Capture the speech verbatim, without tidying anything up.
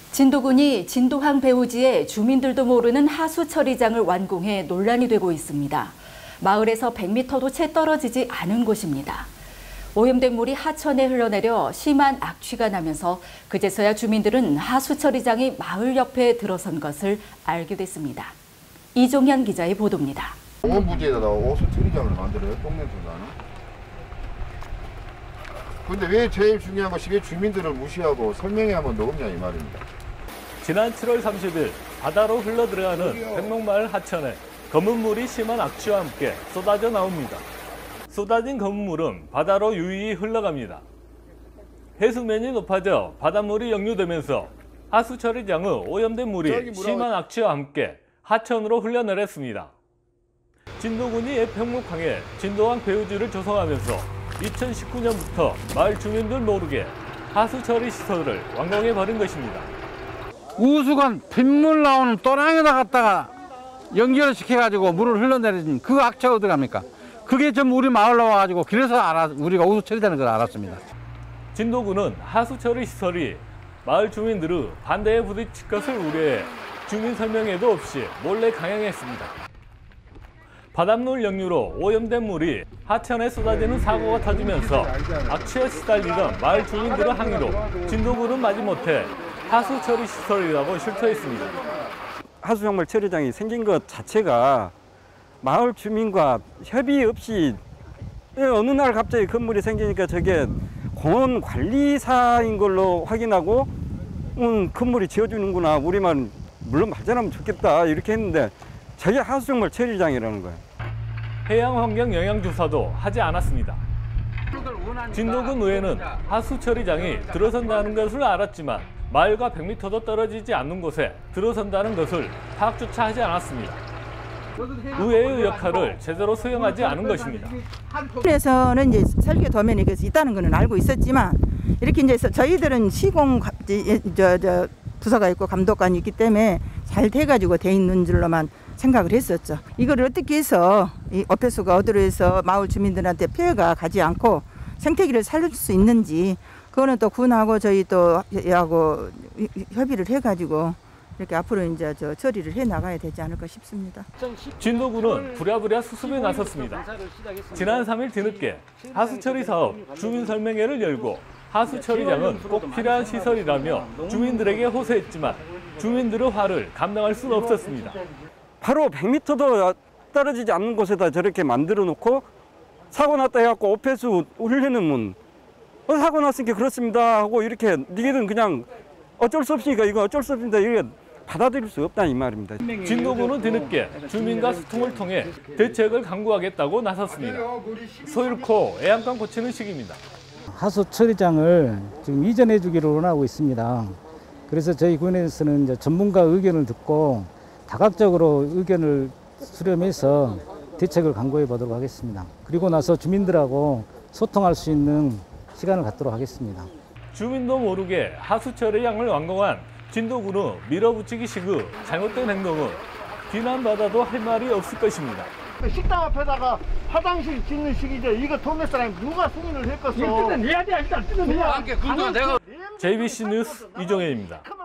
진도군이 진도항 배후지에 주민들도 모르는 하수 처리장을 완공해 논란이 되고 있습니다. 마을에서 백 미터도 채 떨어지지 않은 곳입니다. 오염된 물이 하천에 흘러내려 심한 악취가 나면서 그제서야 주민들은 하수 처리장이 마을 옆에 들어선 것을 알게 됐습니다. 이종현 기자의 보도입니다. 온 부지에다가 하수 처리장을 만들어요? 똥냄새 나는? 근데 왜 제일 중요한 것이 왜 주민들을 무시하고 설명이 하면 녹음냐 이 말입니다. 지난 칠월 삼십일 바다로 흘러들어가는 백록마을 하천에 검은 물이 심한 악취와 함께 쏟아져 나옵니다. 쏟아진 검은 물은 바다로 유유히 흘러갑니다. 해수면이 높아져 바닷물이 역류되면서 하수 처리장의 오염된 물이 심한 악취와 함께 하천으로 흘러내렸습니다. 진도군이 옛 백록항에 진도항 배후지를 조성하면서 이천십구 년부터 마을 주민들 모르게 하수 처리 시설을 완공해 버린 것입니다. 우수관 빗물 나오는 또랑에다 갖다가 연결을 시켜가지고 물을 흘러내리니 그 악취가 어디 갑니까? 그게 전부 우리 마을로 와가지고 그래서 알아, 우리가 우수 처리되는 걸 알았습니다. 진도군은 하수 처리 시설이 마을 주민들의 반대에 부딪힐 것을 우려해 주민 설명회도 없이 몰래 강행했습니다. 바닷물 역류로 오염된 물이 하천에 쏟아지는 사고가 터지면서 악취에 시달리던 마을 주민들의 항의로 진도군은 마지못해 하수 처리 시설이라고 실토했습니다. 하수용물 처리장이 생긴 것 자체가 마을 주민과 협의 없이 어느 날 갑자기 건물이 생기니까 저게 공원 관리사인 걸로 확인하고 음, 건물이 지어주는구나, 우리만 물론 발전하면 좋겠다 이렇게 했는데 저게 하수용물 처리장이라는 거예요. 해양환경영향조사도 하지 않았습니다. 진도군 의회는 하수 처리장이 들어선다는 것을 알았지만 마을과 백 미터도 떨어지지 않는 곳에 들어선다는 것을 파악조차 하지 않았습니다. 의회의 역할을 제대로 수행하지 않은 것입니다. 그래서는 이제 설계 도면이 있다는 것은 알고 있었지만 이렇게 이제 저희들은 시공 저, 저 부서가 있고 감독관이 있기 때문에 잘 돼가지고 돼 있는 줄로만 생각을 했었죠. 이걸 어떻게 해서 이 어폐수가 어디로 해서 마을 주민들한테 피해가 가지 않고 생태계를 살릴 수 있는지 그거는 또 군하고 저희 또 하고 협의를 해가지고 이렇게 앞으로 이제 저 처리를 해 나가야 되지 않을까 싶습니다. 진도군은 부랴부랴 수습에 나섰습니다. 지난 삼 일 뒤늦게 하수처리 사업 주민 설명회를 열고 하수처리장은 꼭 필요한 시설이라며 주민들에게 호소했지만 주민들의 화를 감당할 수는 없었습니다. 바로 백 미터도 떨어지지 않는 곳에다 저렇게 만들어 놓고 사고 났다 해갖고 오폐수 흘려놓으면 어, 사고 났으니까 그렇습니다 하고 이렇게 니들은 그냥 어쩔 수 없으니까 이거 어쩔 수 없습니다 이게 받아들일 수 없다 이 말입니다. 진도군은 뒤늦게 주민과 소통을 통해 대책을 강구하겠다고 나섰습니다. 소잃고 애양간 고치는 시기입니다. 하수 처리장을 지금 이전해 주기를 원하고 있습니다. 그래서 저희 군에서는 이제 전문가 의견을 듣고 다각적으로 의견을 수렴해서 대책을 강구해 보도록 하겠습니다. 그리고 나서 주민들하고 소통할 수 있는 시간을 갖도록 하겠습니다. 주민도 모르게 하수 처리장을 완공한 진도군의 밀어붙이기식의 잘못된 행동은 비난받아도 할 말이 없을 것입니다. 식당 앞에다가 화장실 짓는 식이죠. 이거 동네 사람이 누가 승인을 했겠어. 제이비씨 뉴스 이종현입니다.